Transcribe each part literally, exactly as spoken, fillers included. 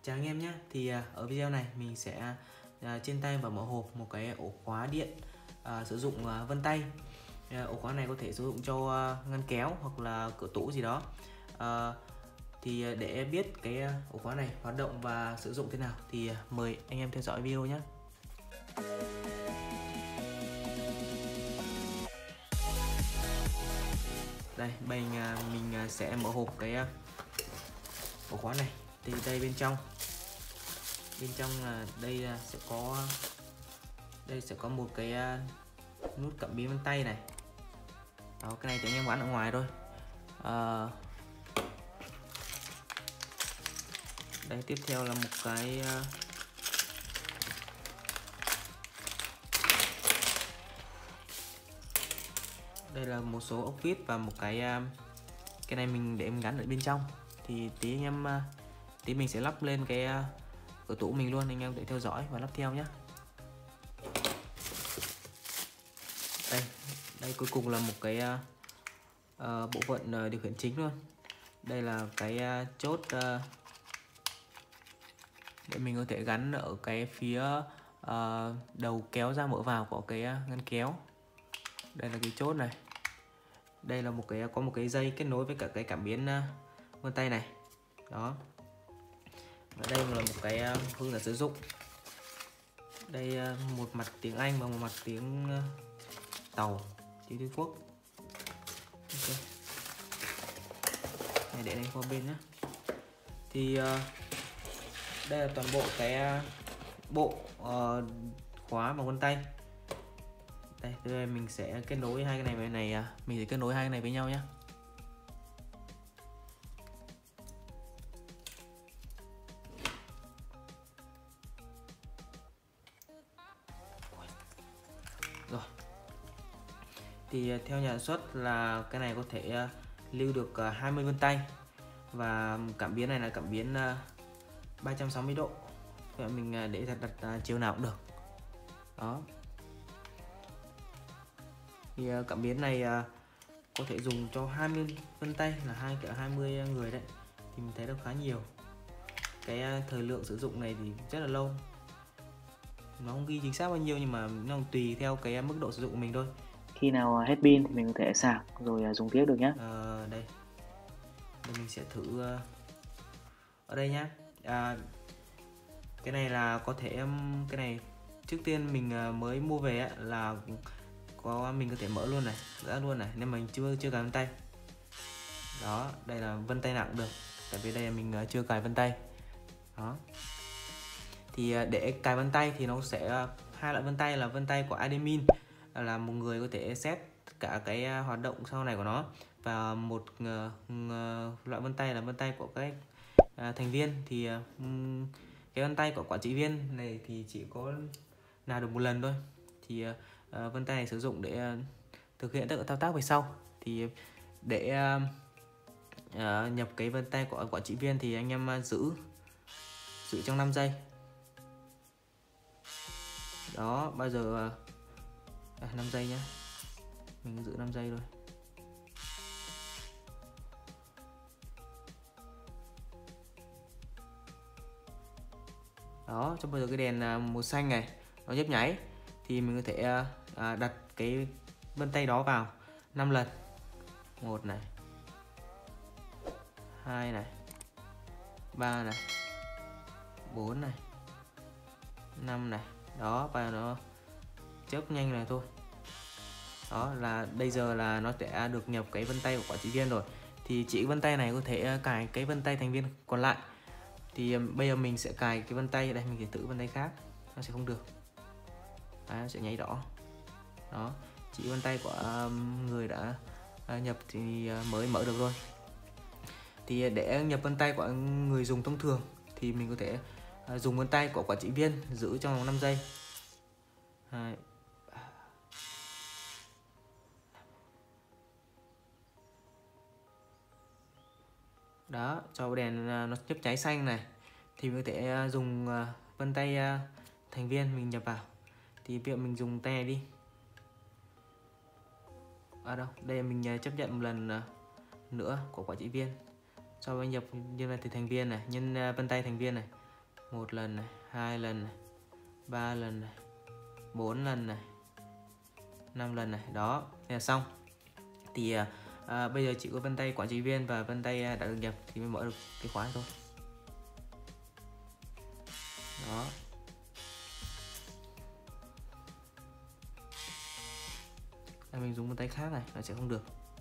Chào anh em nhé. Thì ở video này mình sẽ trên tay và mở hộp một cái ổ khóa điện à, sử dụng à, vân tay. à, Ổ khóa này có thể sử dụng cho à, ngăn kéo hoặc là cửa tủ gì đó. à, Thì để biết cái ổ khóa này hoạt động và sử dụng thế nào thì mời anh em theo dõi video nhé. Đây, mình mình sẽ mở hộp cái ổ khóa này. Thì đây bên trong bên trong là đây sẽ có đây sẽ có một cái nút cảm biến vân tay này. Đó, cái này thì anh em bán ở ngoài thôi. à, Đây, tiếp theo là một cái đây là một số ốc vít và một cái cái này mình để em gắn ở bên trong. Thì tí anh em tí mình sẽ lắp lên cái cửa tủ mình luôn, anh em để theo dõi và lắp theo nhé. Đây, đây cuối cùng là một cái uh, bộ phận uh, điều khiển chính luôn. Đây là cái uh, chốt uh, để mình có thể gắn ở cái phía uh, đầu kéo ra mở vào của cái uh, ngăn kéo. Đây là cái chốt này. Đây là một cái có một cái dây kết nối với cả cái cảm biến uh, vân tay này. Đó. Và đây là một cái uh, hướng dẫn sử dụng. Đây uh, một mặt tiếng Anh và một mặt tiếng uh, Tàu, tiếng Trung Quốc. Okay. Này để đây qua bên nhé. Thì uh, đây là toàn bộ cái uh, bộ uh, khóa bằng vân tay. Đây, từ đây mình sẽ kết nối hai cái này với này, uh, mình sẽ kết nối hai cái này với nhau nhé. Rồi. Thì theo nhà sản xuất là cái này có thể uh, lưu được uh, hai mươi vân tay. Và cảm biến này là cảm biến uh, ba trăm sáu mươi độ. Vậy mình uh, để đặt, đặt uh, chiều nào cũng được. Đó. Thì uh, cảm biến này uh, có thể dùng cho hai mươi vân tay, là hai cả hai mươi người đấy. Thì mình thấy được khá nhiều. Cái uh, thời lượng sử dụng này thì rất là lâu. Nó không ghi chính xác bao nhiêu nhưng mà nó tùy theo cái mức độ sử dụng của mình thôi. Khi nào hết pin thì mình có thể sạc rồi dùng tiếp được nhé. À, đây. Đây mình sẽ thử uh, ở đây nhá. À, cái này là có thể um, cái này trước tiên mình uh, mới mua về á, là có mình có thể mở luôn này, ra luôn này, nên mình chưa chưa cài vân tay. Đó, đây là vân tay nặng được, tại vì đây là mình uh, chưa cài vân tay. Đó. Thì uh, để cài vân tay thì nó sẽ uh, hai loại vân tay là vân tay của admin, là một người có thể set cả cái uh, hoạt động sau này của nó, và một uh, uh, loại vân tay là vân tay của cái uh, thành viên. Thì uh, cái vân tay của quản trị viên này thì chỉ có nào được một lần thôi. Thì uh, vân tay này sử dụng để uh, thực hiện tất cả thao tác về sau. Thì để uh, uh, nhập cái vân tay của quản trị viên thì anh em uh, giữ giữ trong năm giây. Đó, bao giờ à, năm giây nhé, mình giữ năm giây thôi. Đó, cho bây giờ cái đèn màu xanh này nó nhấp nháy thì mình có thể à, đặt cái vân tay đó vào năm lần. Một này, hai này, ba này, bốn này, năm này. Đó, và nó chớp nhanh này thôi. Đó là bây giờ là nó sẽ được nhập cái vân tay của quản trị viên rồi. Thì chỉ vân tay này có thể cài cái vân tay thành viên còn lại. Thì bây giờ mình sẽ cài cái vân tay đây, mình sẽ thử vân tay khác, nó sẽ không được. Đấy, nó sẽ nháy đỏ. Đó, chỉ vân tay của người đã nhập thì mới mở được rồi. Thì để nhập vân tay của người dùng thông thường thì mình có thể dùng vân tay của quản trị viên, giữ trong vòng năm giây. Hai, đó, cho đèn nó chớp cháy xanh này thì mình có thể dùng vân tay thành viên mình nhập vào. Thì ví dụ mình dùng tay này đi. À đâu, đây mình chấp nhận một lần nữa của quản trị viên. Sau đó nhập như là thì thành viên này, nhân vân tay thành viên này. một lần này, hai lần này, ba lần này, bốn lần này, năm lần này. Đó, thế là xong. Thì à, à, bây giờ chỉ có vân tay quản trị viên và vân tay đã được nhập thì mới mở được cái khóa này thôi. Đó. Đây, mình dùng vân tay khác này nó sẽ không được.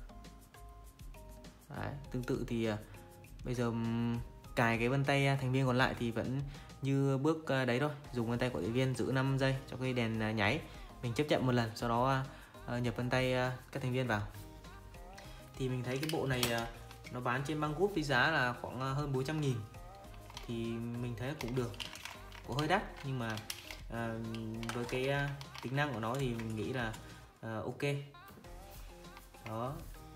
Đấy, tương tự thì à, bây giờ um, cài cái vân tay thành viên còn lại thì vẫn như bước uh, đấy thôi. Dùng vân tay quản trị viên giữ năm giây cho cái đèn uh, nháy. Mình chấp nhận một lần, sau đó uh, nhập vân tay uh, các thành viên vào. Thì mình thấy cái bộ này uh, nó bán trên Banggood với giá là khoảng uh, hơn bốn trăm nghìn. Thì mình thấy cũng được, cũng hơi đắt nhưng mà uh, với cái uh, tính năng của nó thì mình nghĩ là uh, ok. Đó.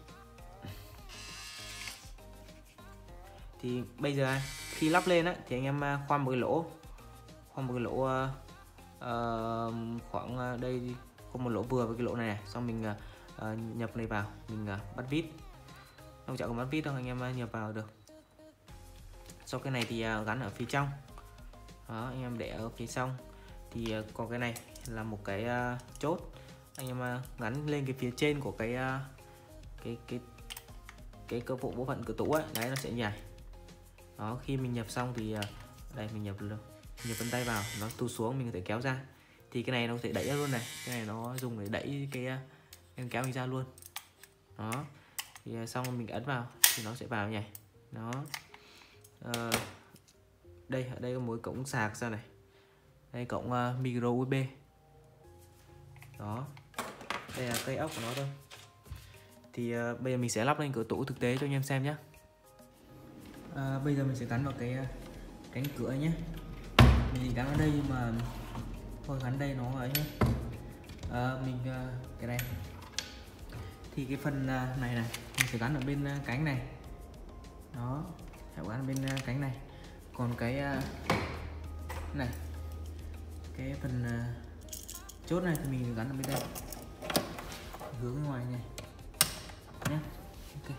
Thì bây giờ khi lắp lên á, thì anh em khoan một cái lỗ, khoan một cái lỗ uh, uh, khoảng uh, đây, có một lỗ vừa với cái lỗ này, này. Xong mình uh, nhập này vào, mình uh, bắt vít. Không chẳng có bắt vít đâu, anh em uh, nhập vào được. Sau cái này thì uh, gắn ở phía trong. Đó, anh em để ở phía trong. Thì uh, còn cái này là một cái uh, chốt, anh em uh, gắn lên cái phía trên của cái uh, cái cái cái cơ phụ bộ phận cửa tủ ấy, đấy nó sẽ nhảy. Đó, khi mình nhập xong thì đây mình nhập luôn, nhập vân tay vào, nó tụt xuống mình có thể kéo ra. Thì cái này nó có thể đẩy ra luôn này, cái này nó dùng để đẩy cái em kéo mình ra luôn. Đó, thì xong mình ấn vào thì nó sẽ vào nhảy. Đó, à, đây ở đây có một cổng sạc ra này, đây cổng uh, micro u ét bê. Đó, đây là cây ốc của nó thôi. Thì uh, bây giờ mình sẽ lắp lên cửa tủ thực tế cho anh em xem nhé. À, bây giờ mình sẽ gắn vào cái cánh cửa nhé. Mình gắn ở đây nhưng mà thôi gắn đây nó ấy nhé. À, mình cái này thì cái phần này này mình sẽ gắn ở bên cánh này. Đó, sẽ gắn ở bên cánh này. Còn cái này, cái phần chốt này thì mình gắn ở bên đây, hướng ngoài này nhé. Ok.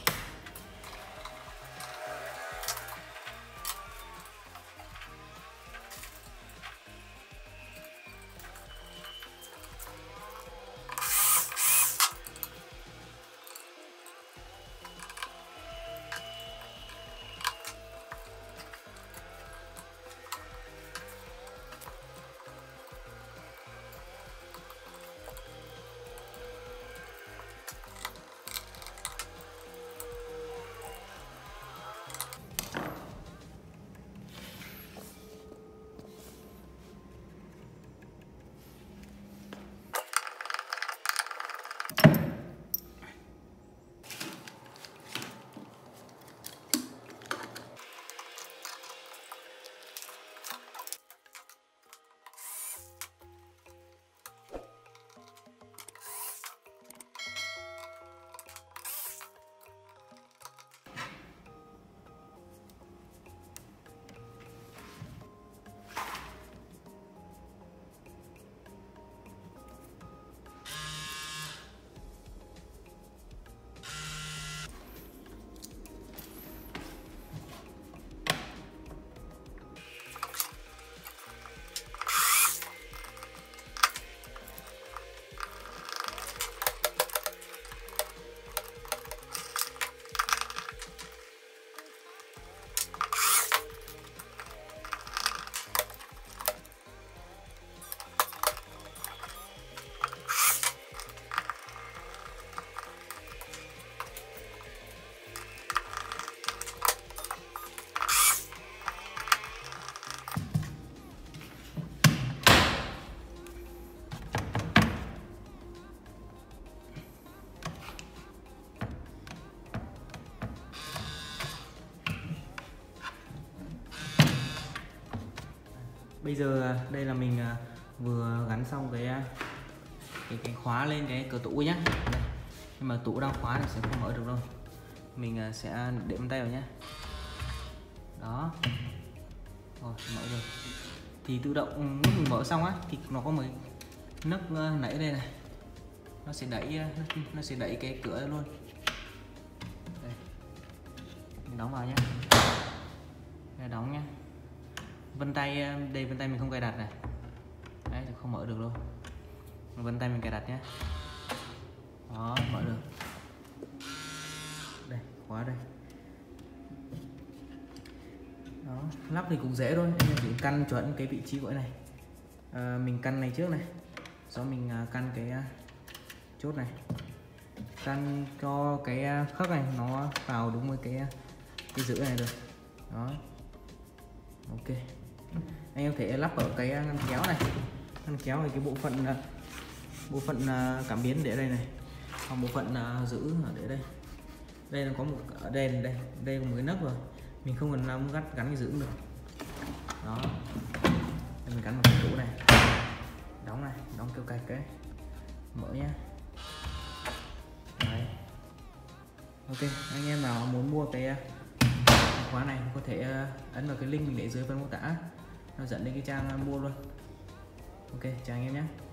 Bây giờ đây là mình vừa gắn xong cái cái, cái khóa lên cái cửa tủ nhé. Nhưng mà tủ đang khóa thì sẽ không mở được đâu. Mình sẽ để bàn tay vào nhé. Đó. Rồi, mở được. Thì tự động lúc mình mở xong á thì nó có một nấc nãy đây này. Nó sẽ đẩy nó sẽ đẩy cái cửa luôn. Đây. Mình đóng vào nhé. Đây, đóng nhé. vân tay đây, vân tay mình không cài đặt này, đấy không mở được luôn. Vân tay mình cài đặt nhé, đó mở được. Đây khóa đây, đó lắp thì cũng dễ thôi, anh em chỉ căn chuẩn cái vị trí của cái này. À, mình căn này trước này, sau mình căn cái chốt này, căn cho cái khắc này nó vào đúng với cái cái giữ này được. Đó, ok. Anh em thể lắp ở cái ngăn kéo này, ngăn kéo này cái bộ phận bộ phận cảm biến để đây này, còn bộ phận giữ ở để đây. Đây nó có một ở đây đây đây có một cái nấc rồi, mình không cần làm gắn gắn cái giữ được. Đó, đây mình gắn vào cái tủ này, đóng này, đóng keo cạch cái mở nhá. Đấy. Ok, anh em nào muốn mua cái khóa này có thể ấn vào cái link mình để dưới phần mô tả, nó dẫn đến cái trang mua luôn. Ok, chào anh em nhé.